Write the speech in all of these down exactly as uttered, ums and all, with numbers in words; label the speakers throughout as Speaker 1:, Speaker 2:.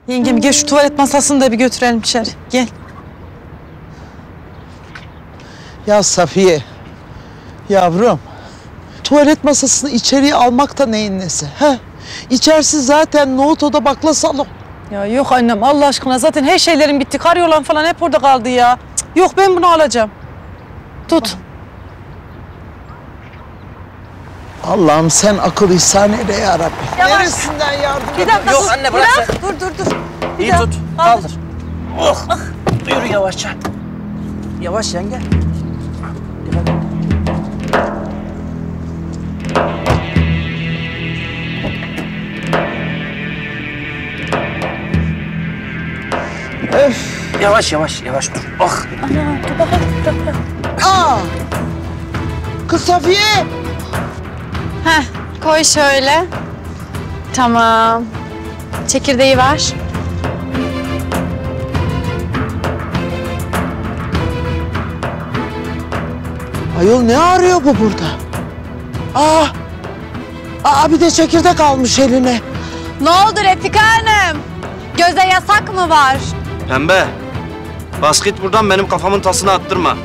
Speaker 1: Yengem gel şu tuvalet masasını da bir götürelim içeri. Gel.
Speaker 2: Ya Safiye, yavrum, tuvalet masasını içeriye almak da neyin nesi? He? İçerisi zaten nohut oda bakla salon.
Speaker 1: Ya yok annem Allah aşkına zaten her şeylerin bitti. Karyolan falan hep orada kaldı ya. Cık, yok ben bunu alacağım. Tut.
Speaker 2: Allah'ım sen akıl ihsan eyle ya Rabbi.
Speaker 1: Yavaş.
Speaker 2: Neresinden yardım
Speaker 1: Bir dakika
Speaker 3: Yok
Speaker 1: dur.
Speaker 3: anne, bırak
Speaker 1: bırak.
Speaker 3: sen.
Speaker 1: Dur dur dur. Bir
Speaker 3: İyi
Speaker 1: daha.
Speaker 3: tut, kaldır. Oh, yürü yavaşça. Yavaş yenge.
Speaker 2: Öf.
Speaker 3: Yavaş yavaş, yavaş dur. Oh.
Speaker 1: Ana dur bakalım. Dur, dur.
Speaker 2: Aa! Kız Safiye!
Speaker 4: Heh, koy şöyle. Tamam. Çekirdeği ver.
Speaker 2: Ayol ne arıyor bu burada? Aa! Aa bir de çekirdek almış eline.
Speaker 4: Ne oldu Refika Hanım? Göze yasak mı var?
Speaker 3: Pembe, bas git buradan, benim kafamın tasını attırma.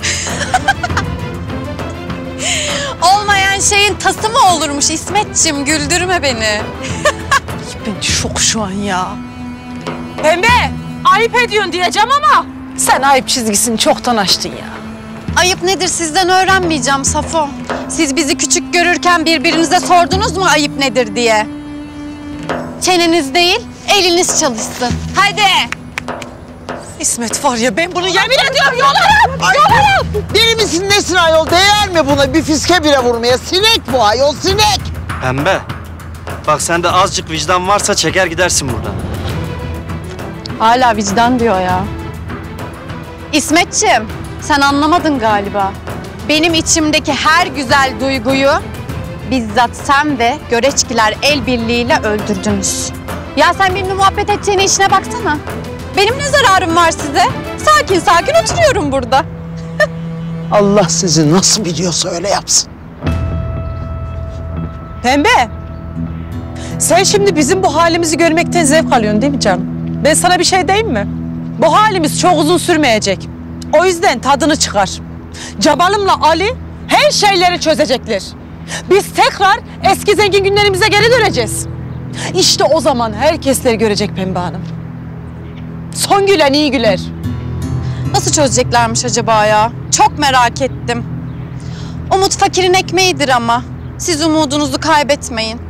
Speaker 4: Olmayan şeyin tası mı olurmuş İsmetciğim? Güldürme beni.
Speaker 1: Ben şok şu an ya. Pembe ayıp ediyorsun diyeceğim ama sen ayıp çizgisini çoktan aştın ya.
Speaker 4: Ayıp nedir sizden öğrenmeyeceğim Safo. Siz bizi küçük görürken birbirinize sordunuz mu ayıp nedir diye? Çeneniz değil, eliniz çalışsın. Hadi.
Speaker 1: İsmet var ya ben bunu yemin ediyorum yolarım. Yolarım.
Speaker 2: Deli misin nesin ayol? Değer mi buna bir fiske bile vurmaya? Sinek bu ayol, sinek.
Speaker 3: Pembe, bak sende azıcık vicdan varsa çeker gidersin buradan.
Speaker 4: Hala vicdan diyor ya. İsmetciğim, sen anlamadın galiba. Benim içimdeki her güzel duyguyu bizzat sen ve göreçkiler el birliğiyle öldürdünüz. Ya sen benimle muhabbet edeceğine işine baksana. Benim ne zararım var size? Sakin sakin oturuyorum burada.
Speaker 2: Allah sizi nasıl biliyorsa öyle yapsın.
Speaker 1: Pembe. Sen şimdi bizim bu halimizi görmekten zevk alıyorsun değil mi canım? Ben sana bir şey diyeyim mi? Bu halimiz çok uzun sürmeyecek. O yüzden tadını çıkar. Cabalımla Ali her şeyleri çözecekler. Biz tekrar eski zengin günlerimize geri döneceğiz. İşte o zaman herkesleri görecek Pembe Hanım. Son gülen iyi güler.
Speaker 4: Nasıl çözeceklermiş acaba ya? Çok merak ettim. Umut fakirin ekmeğidir ama. Siz umudunuzu kaybetmeyin.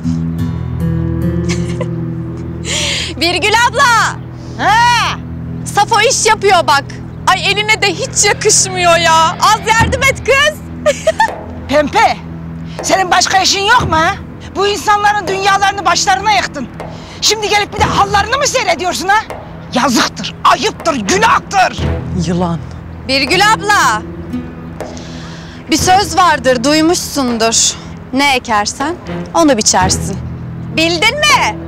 Speaker 4: Birgül abla!
Speaker 1: Ha!
Speaker 4: Safo iş yapıyor bak. Ay eline de hiç yakışmıyor ya. Az yardım et kız.
Speaker 5: Pembe, senin başka işin yok mu ha? Bu insanların dünyalarını başlarına yıktın. Şimdi gelip bir de hallarını mı seyrediyorsun ha? Yazıktır, ayıptır, günahtır.
Speaker 1: Yılan.
Speaker 4: Birgül abla. Bir söz vardır, duymuşsundur. Ne ekersen onu biçersin. Bildin mi?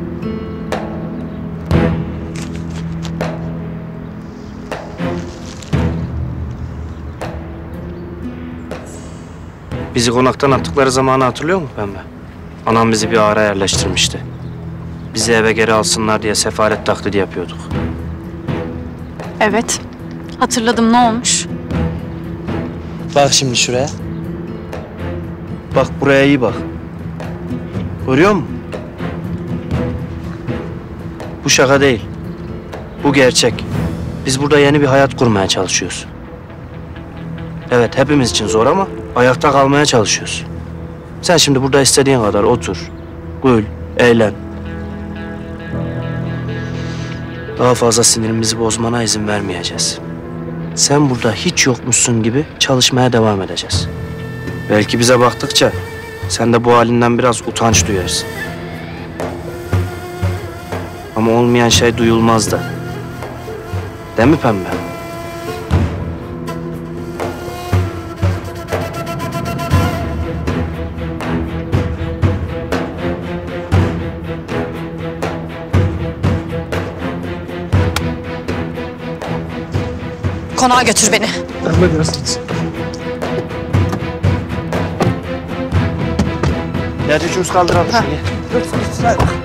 Speaker 3: Bizi konaktan attıkları zamanı hatırlıyor musun Pembe? Anam bizi bir ara yerleştirmişti. Bizi eve geri alsınlar diye sefaret taklidi yapıyorduk.
Speaker 4: Evet. Hatırladım, ne olmuş?
Speaker 3: Bak şimdi şuraya. Bak buraya iyi bak. Görüyor musun? Bu şaka değil. Bu gerçek. Biz burada yeni bir hayat kurmaya çalışıyoruz. Evet, hepimiz için zor ama ayakta kalmaya çalışıyoruz. Sen şimdi burada istediğin kadar otur, gül, eğlen. Daha fazla sinirimizi bozmana izin vermeyeceğiz. Sen burada hiç yokmuşsun gibi çalışmaya devam edeceğiz. Belki bize baktıkça sen de bu halinden biraz utanç duyarsın. Ama olmayan şey duyulmaz da. Değil mi Pembe?
Speaker 4: Konağa götür beni.
Speaker 3: Pembe biraz gitsin. Ya çocuğumuz kaldıralım şuraya.
Speaker 2: Hadi.